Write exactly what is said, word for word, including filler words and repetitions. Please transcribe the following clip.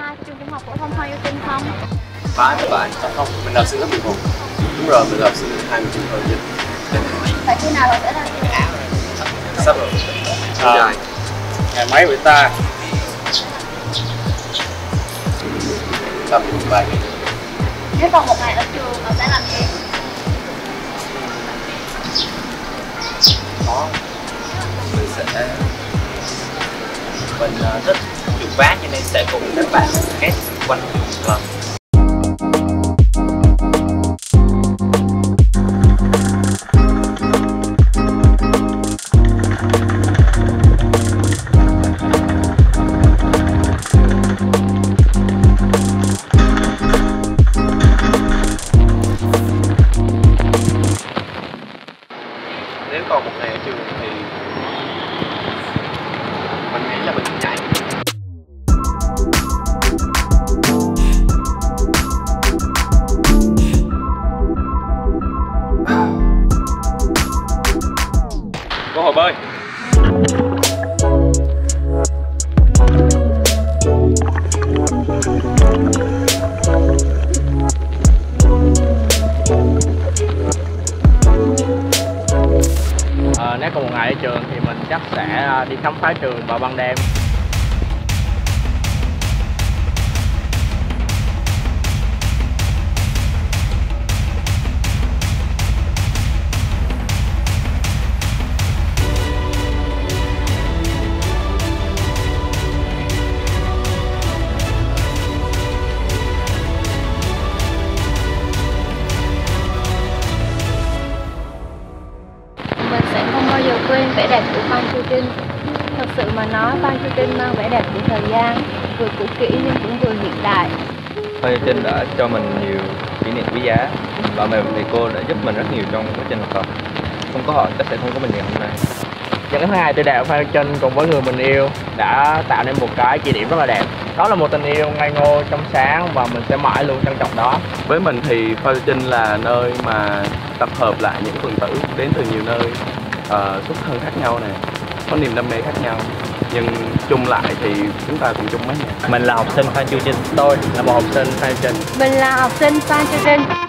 khoa trường trung học phổ thông Phan Chu Trinh không? Phải các bạn, không, mình là học sinh lớp mười một. Đúng rồi, mình là học sinh hai mươi chín Phan Chu Trinh. Vậy khi nào bạn sẽ ra trường? Sắp rồi. À, ngày mấy vậy ta? Tầm vài ngày. Nếu còn một ngày ở trường, bạn sẽ làm gì? Có. Mình sẽ Mình uh, thích trượt ván cho nên sẽ cùng các bạn hát quanh vâng. Nếu còn một ngày ở trường thì mình nghĩ là mình chạy. Có hồ bơi. À, nếu còn một ngày ở trường thì mình chắc sẽ đi khám phá trường vào ban đêm. Mình sẽ không bao giờ quên vẻ đẹp của Phan Chu Trinh. Thật sự mà nói, Phan Chu Trinh mang vẻ đẹp của thời gian, vừa cũ kỹ nhưng cũng vừa hiện đại. Phan Chu Trinh đã cho mình nhiều kỷ niệm quý giá và mẹ thầy cô đã giúp mình rất nhiều trong quá trình học tập. Không có họ chắc sẽ không có mình ngày hôm nay. Những tháng ngày tôi đại học Phan Chu Trinh cùng với người mình yêu đã tạo nên một cái kỷ niệm rất là đẹp. Đó là một tình yêu ngây ngô, trong sáng và mình sẽ mãi luôn trân trọng đó. Với mình thì Phan Chu Trinh là nơi mà tập hợp lại những phần tử đến từ nhiều nơi, uh, xuất thân khác nhau nè, có niềm đam mê khác nhau, nhưng chung lại thì chúng ta cùng chung mái nhà. Mình là học sinh Phan Chu Trinh. Tôi là một học sinh Phan Chu Trinh. Mình là học sinh Phan Chu Trinh.